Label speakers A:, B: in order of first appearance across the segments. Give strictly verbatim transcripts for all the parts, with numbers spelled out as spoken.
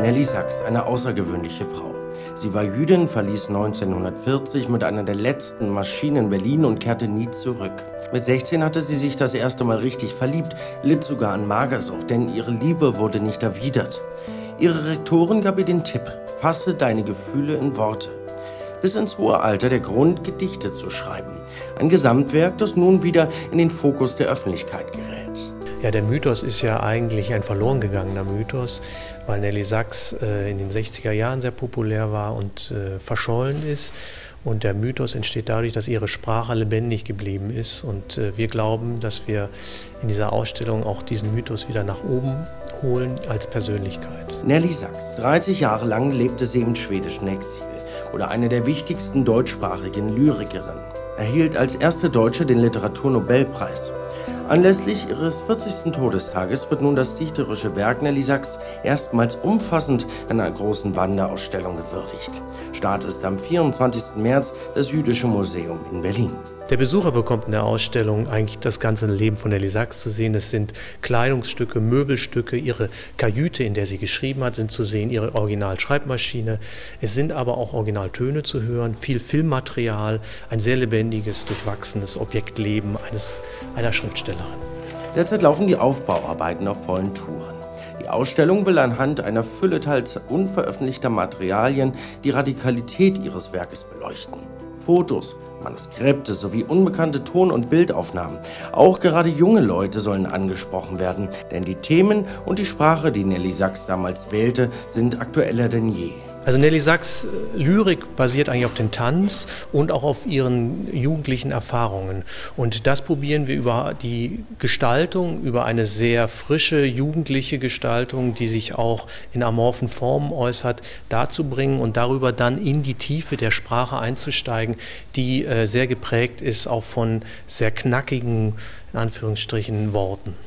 A: Nelly Sachs, eine außergewöhnliche Frau. Sie war Jüdin, verließ neunzehnhundertvierzig mit einer der letzten Maschinen in Berlin und kehrte nie zurück. Mit sechzehn hatte sie sich das erste Mal richtig verliebt, litt sogar an Magersucht, denn ihre Liebe wurde nicht erwidert. Ihre Rektorin gab ihr den Tipp: Fasse deine Gefühle in Worte. Bis ins hohe Alter der Grund, Gedichte zu schreiben. Ein Gesamtwerk, das nun wieder in den Fokus der Öffentlichkeit gerät.
B: Ja, der Mythos ist ja eigentlich ein verloren gegangener Mythos, weil Nelly Sachs äh, in den sechziger Jahren sehr populär war und äh, verschollen ist. Und der Mythos entsteht dadurch, dass ihre Sprache lebendig geblieben ist. Und äh, wir glauben, dass wir in dieser Ausstellung auch diesen Mythos wieder nach oben holen als Persönlichkeit.
A: Nelly Sachs, dreißig Jahre lang lebte sie im schwedischen Exil, oder eine der wichtigsten deutschsprachigen Lyrikerinnen, erhielt als erste Deutsche den Literaturnobelpreis. Anlässlich ihres vierzigsten Todestages wird nun das dichterische Werk Nelly Sachs erstmals umfassend in einer großen Wanderausstellung gewürdigt. Start ist am vierundzwanzigsten März das Jüdische Museum in Berlin.
B: Der Besucher bekommt in der Ausstellung eigentlich das ganze Leben von Nelly Sachs zu sehen. Es sind Kleidungsstücke, Möbelstücke, ihre Kajüte, in der sie geschrieben hat, sind zu sehen, ihre Originalschreibmaschine. Es sind aber auch Originaltöne zu hören, viel Filmmaterial, ein sehr lebendiges, durchwachsenes Objektleben eines, einer Schriftstellerin.
A: Derzeit laufen die Aufbauarbeiten auf vollen Touren. Die Ausstellung will anhand einer Fülle teils unveröffentlichter Materialien die Radikalität ihres Werkes beleuchten. Fotos, Manuskripte sowie unbekannte Ton- und Bildaufnahmen. Auch gerade junge Leute sollen angesprochen werden, denn die Themen und die Sprache, die Nelly Sachs damals wählte, sind aktueller denn je.
B: Also Nelly Sachs Lyrik basiert eigentlich auf den Tanz und auch auf ihren jugendlichen Erfahrungen. Und das probieren wir über die Gestaltung, über eine sehr frische, jugendliche Gestaltung, die sich auch in amorphen Formen äußert, darzubringen und darüber dann in die Tiefe der Sprache einzusteigen, die äh, sehr geprägt ist auch von sehr knackigen, in Anführungsstrichen, Worten.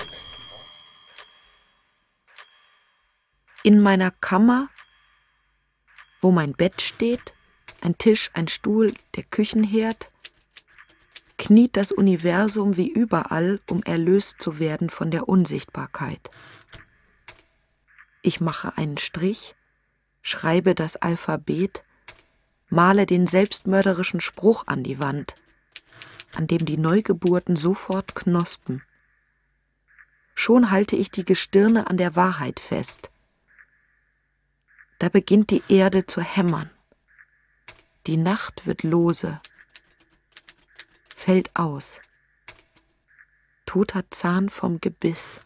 C: In meiner Kammer, wo mein Bett steht, ein Tisch, ein Stuhl, der Küchenherd, kniet das Universum wie überall, um erlöst zu werden von der Unsichtbarkeit. Ich mache einen Strich, schreibe das Alphabet, male den selbstmörderischen Spruch an die Wand, an dem die Neugeburten sofort knospen. Schon halte ich die Gestirne an der Wahrheit fest. Da beginnt die Erde zu hämmern. Die Nacht wird lose, fällt aus. Toter Zahn vom Gebiss.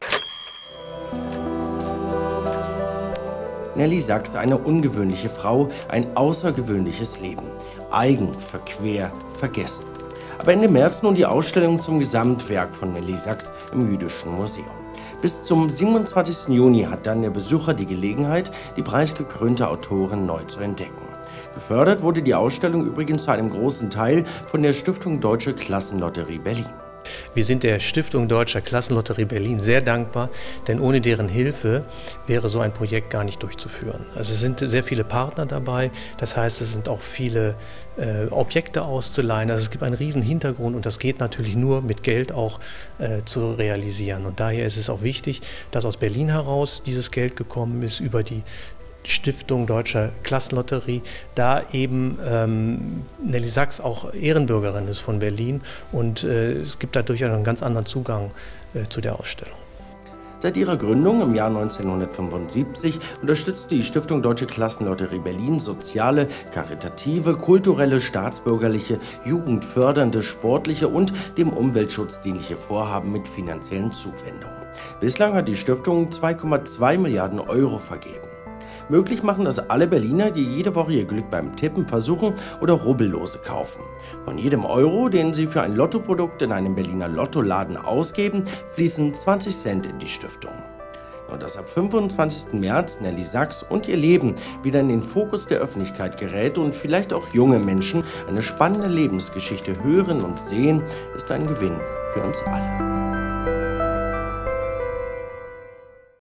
A: Nelly Sachs, eine ungewöhnliche Frau, ein außergewöhnliches Leben. Eigen, verquer, vergessen. Aber Ende März nun die Ausstellung zum Gesamtwerk von Nelly Sachs im Jüdischen Museum. Bis zum siebenundzwanzigsten Juni hat dann der Besucher die Gelegenheit, die preisgekrönte Autorin neu zu entdecken. Gefördert wurde die Ausstellung übrigens zu einem großen Teil von der Stiftung Deutsche Klassenlotterie Berlin.
B: Wir sind der Stiftung Deutscher Klassenlotterie Berlin sehr dankbar, denn ohne deren Hilfe wäre so ein Projekt gar nicht durchzuführen. Also es sind sehr viele Partner dabei, das heißt, es sind auch viele äh, Objekte auszuleihen. Also es gibt einen riesen Hintergrund und das geht natürlich nur mit Geld auch äh, zu realisieren. Und daher ist es auch wichtig, dass aus Berlin heraus dieses Geld gekommen ist über die Stiftung Deutscher Klassenlotterie, da eben ähm, Nelly Sachs auch Ehrenbürgerin ist von Berlin und äh, es gibt dadurch einen ganz anderen Zugang äh, zu der Ausstellung.
A: Seit ihrer Gründung im Jahr neunzehnhundertfünfundsiebzig unterstützt die Stiftung Deutsche Klassenlotterie Berlin soziale, karitative, kulturelle, staatsbürgerliche, jugendfördernde, sportliche und dem Umweltschutz dienliche Vorhaben mit finanziellen Zuwendungen. Bislang hat die Stiftung zwei Komma zwei Milliarden Euro vergeben. Möglich machen das alle Berliner, die jede Woche ihr Glück beim Tippen versuchen oder Rubbellose kaufen. Von jedem Euro, den sie für ein Lottoprodukt in einem Berliner Lottoladen ausgeben, fließen zwanzig Cent in die Stiftung. Und dass ab fünfundzwanzigsten März Nelly Sachs und ihr Leben wieder in den Fokus der Öffentlichkeit gerät und vielleicht auch junge Menschen eine spannende Lebensgeschichte hören und sehen, ist ein Gewinn für uns alle.